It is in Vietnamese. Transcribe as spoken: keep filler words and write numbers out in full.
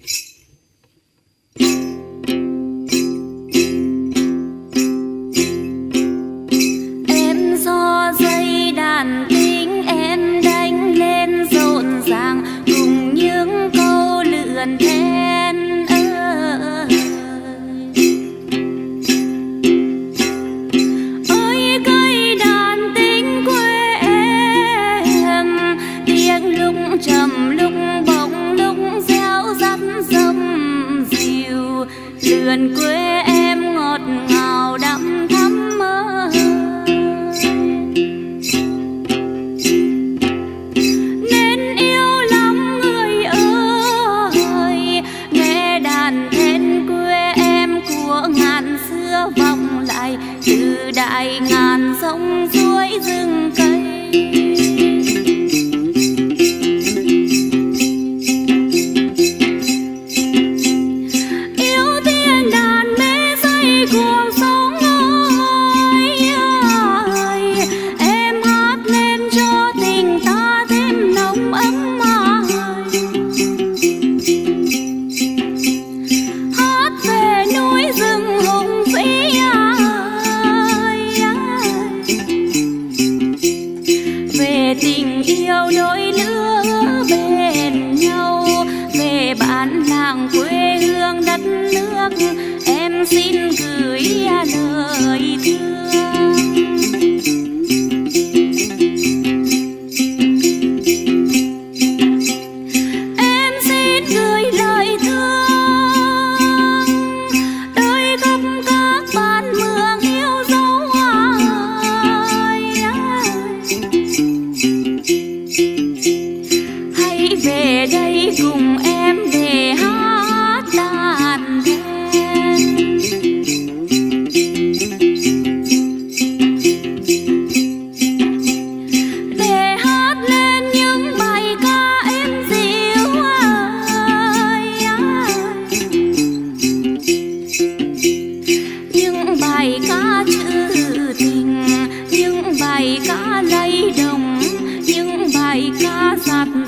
Em do dây đàn tính em đánh lên rộn ràng cùng những câu lượn then ơi. Ôi cây đàn tính quê em, tiếng lúc trầm lúc bỗng lúc réo rắt dâm dịu, lượn quê em ngọt ngào đắm thắm mơ. Nên yêu lắm người ơi, nghe đàn then quê em của ngàn xưa vọng lại từ đại ngàn sông suối rừng cây. Yêu tiếng đàn mê say cuộc sống ơi, ơi. Em hát lên cho tình ta thêm nồng ấm ơi. Hát về núi rừng hùng vĩ ơi, ơi. Về tình yêu đôi lứa bên nhau, về bản làng quê hương đất nước em xin gửi lời thương. Em xin gửi lời thương đôi gốc các bạn mường yêu dấu ơi, ơi. Hãy về đây cùng em để hát đàn then, để hát lên những bài ca êm dịu ơi, ơi. Những bài ca trữ tình, những bài ca lay động, những bài ca giạt